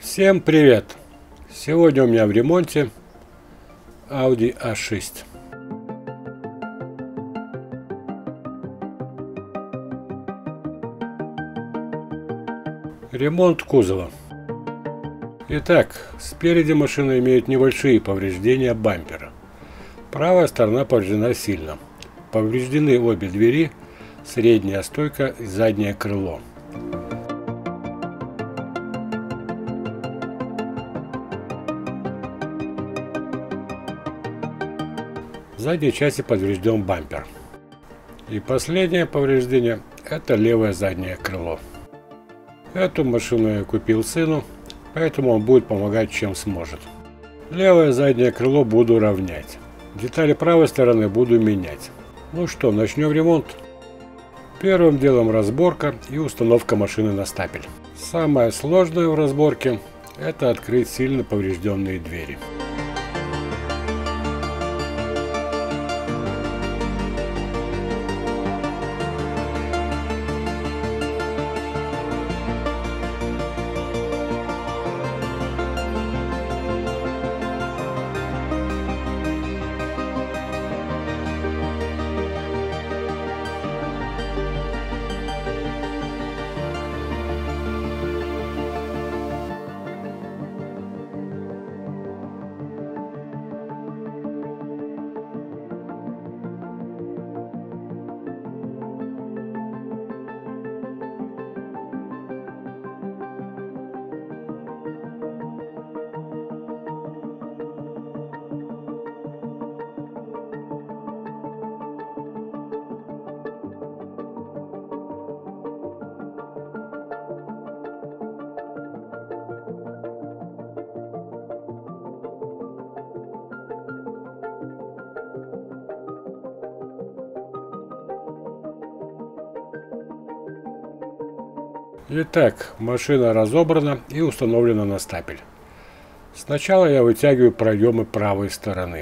Всем привет! Сегодня у меня в ремонте Audi A6. Ремонт кузова. Итак, спереди машина имеет небольшие повреждения бампера. Правая сторона повреждена сильно. Повреждены обе двери, средняя стойка и заднее крыло. В задней части поврежден бампер. И последнее повреждение – это левое заднее крыло. Эту машину я купил сыну, поэтому он будет помогать чем сможет. Левое заднее крыло буду равнять. Детали правой стороны буду менять. Ну что, начнем ремонт. Первым делом разборка и установка машины на стапель. Самое сложное в разборке – это открыть сильно поврежденные двери. Итак, машина разобрана и установлена на стапель. Сначала я вытягиваю проемы правой стороны.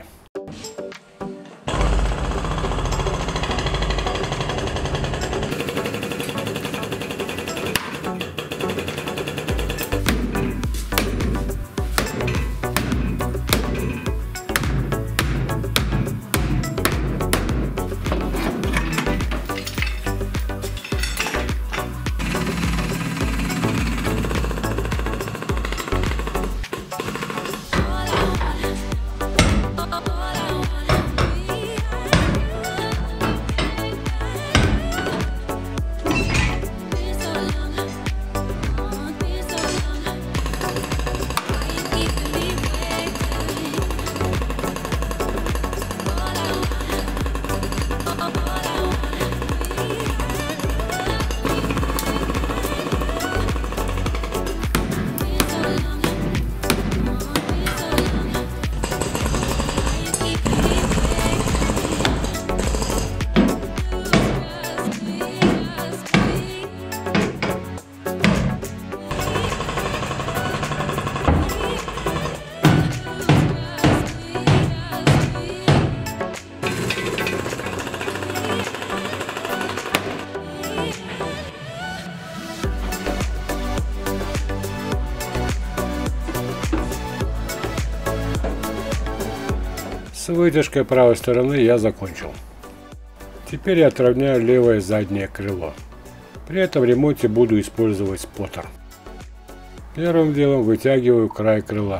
С вытяжкой правой стороны я закончил. Теперь я отравняю левое заднее крыло. При этом в ремонте буду использовать споттер. Первым делом вытягиваю край крыла.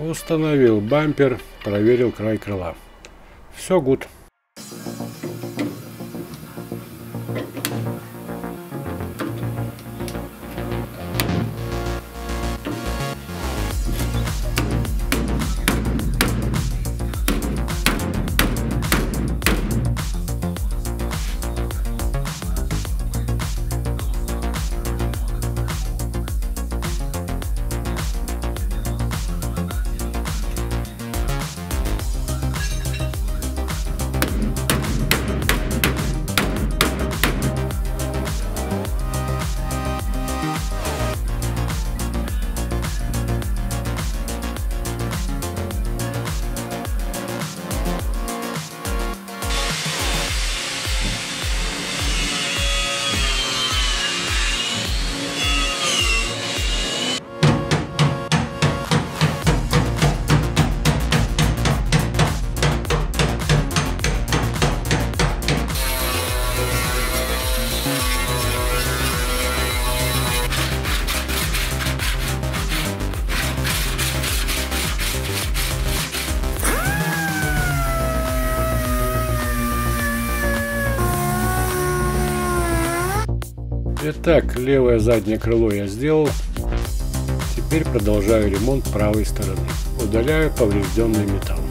Установил бампер, проверил край крыла. Все гуд. Итак, левое заднее крыло я сделал. Теперь продолжаю ремонт правой стороны. Удаляю поврежденный металл.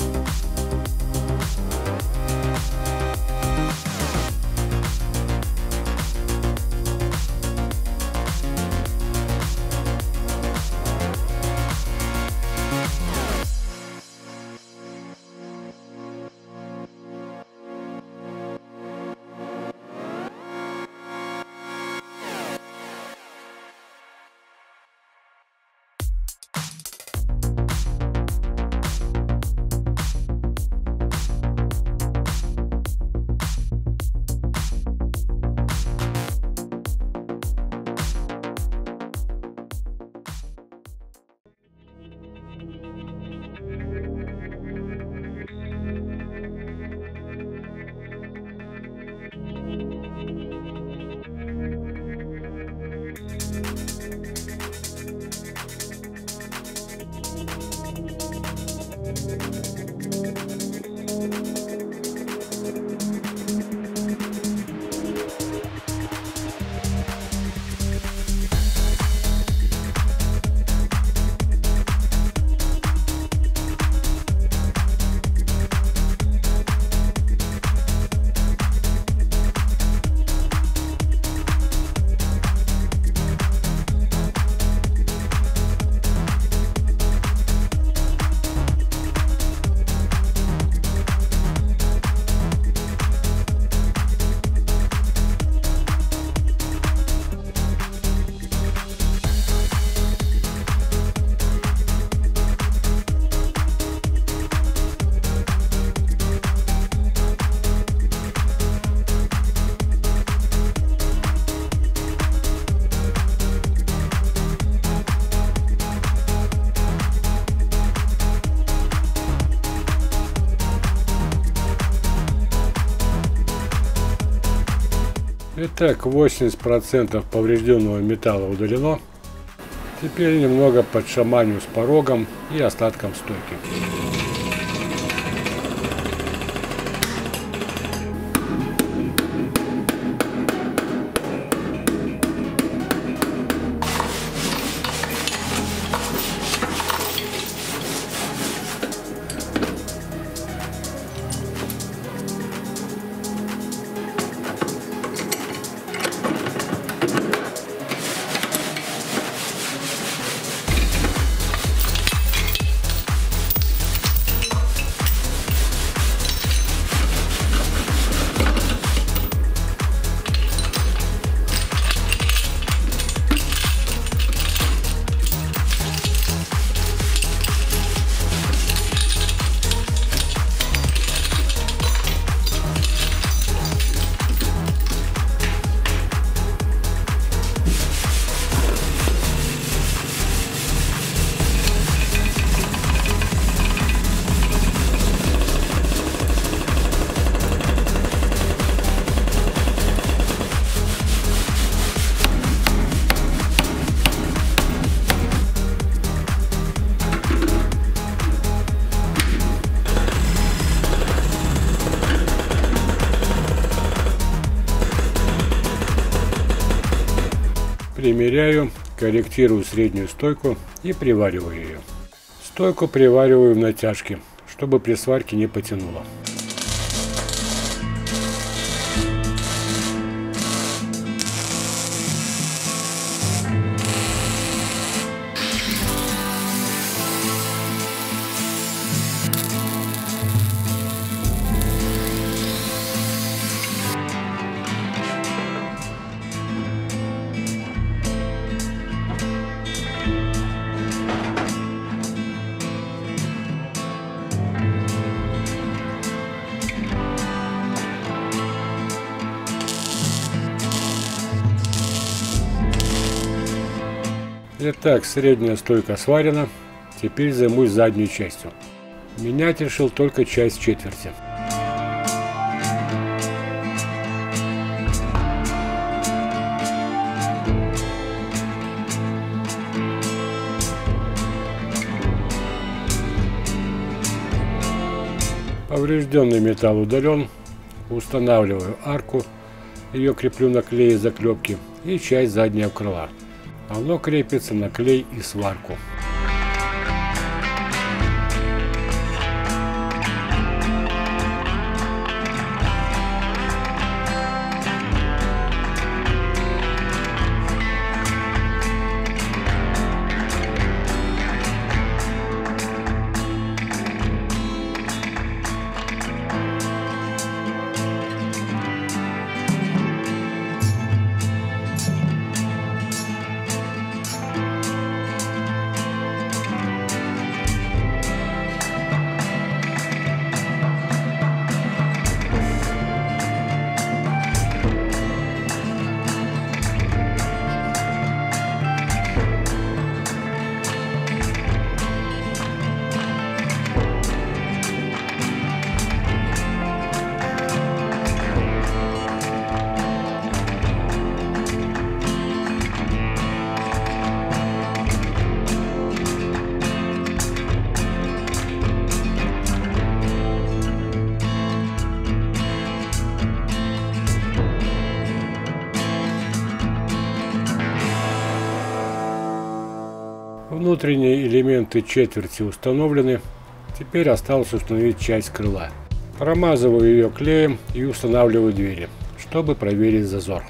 Итак, 80% поврежденного металла удалено. Теперь немного подшаманю с порогом и остатком стойки. Примеряю, корректирую среднюю стойку и привариваю ее. Стойку привариваю в натяжке, чтобы при сварке не потянуло. Итак, средняя стойка сварена. Теперь займусь задней частью. Менять решил только часть четверти. Поврежденный металл удален. Устанавливаю арку. Ее креплю на клее заклепки и часть заднего крыла. Оно крепится на клей и сварку. Внутренние элементы четверти установлены. Теперь осталось установить часть крыла. Промазываю ее клеем и устанавливаю двери, чтобы проверить зазор.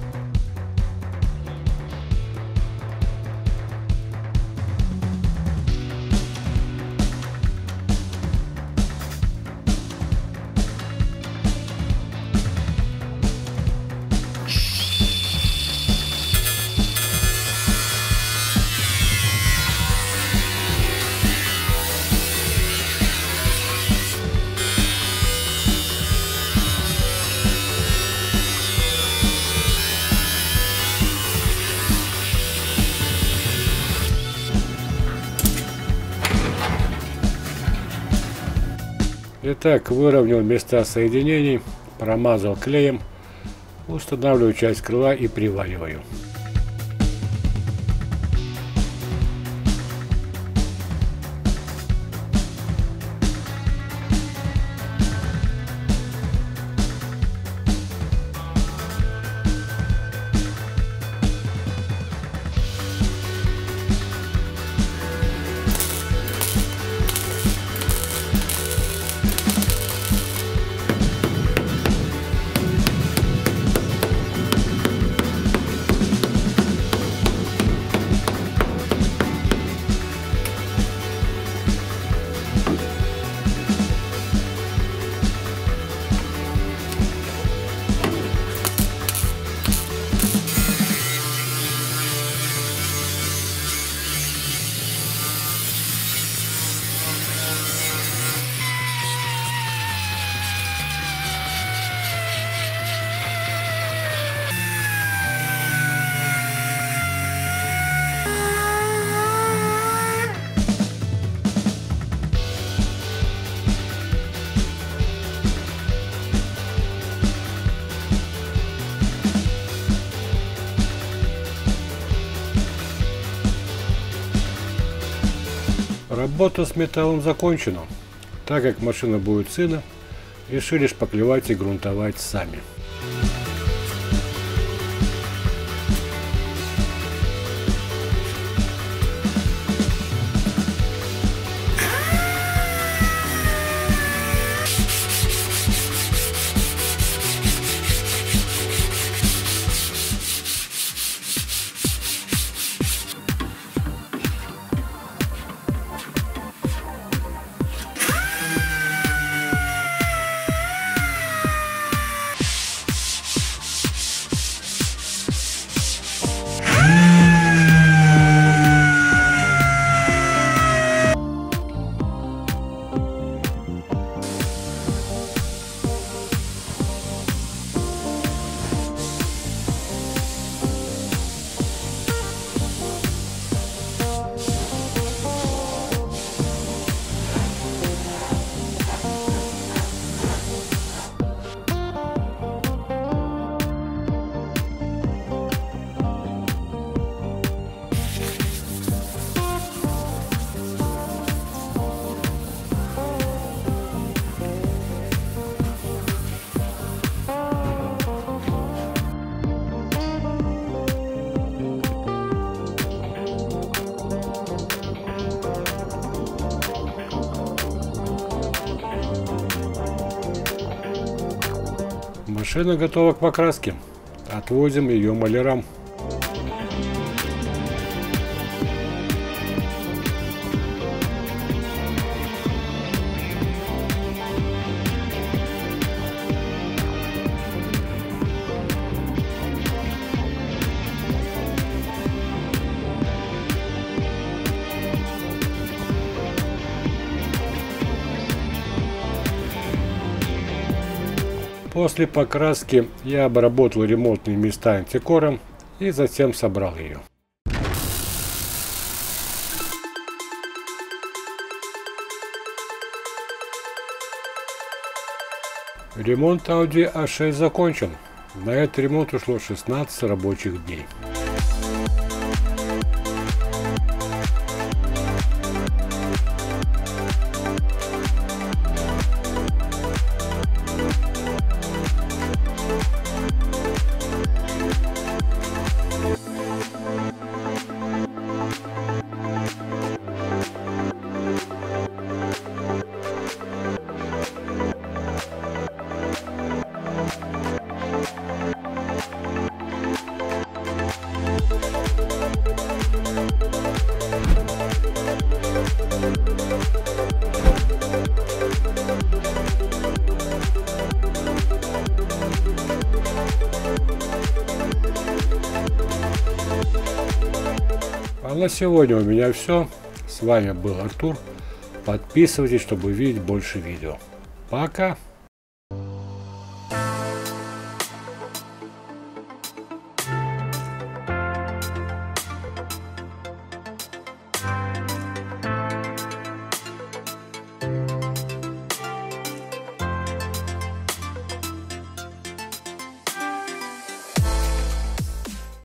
Итак, выровнял места соединений, промазал клеем, устанавливаю часть крыла и привариваю. Работа с металлом закончена. Так как машина будет сына, решили шпаклевать и грунтовать сами. Машина готова к покраске. Отвозим ее малярам. После покраски я обработал ремонтные места антикором и затем собрал ее. Ремонт Audi A6 закончен. На этот ремонт ушло 16 рабочих дней. А на сегодня у меня все. С вами был Артур. Подписывайтесь, чтобы видеть больше видео. Пока!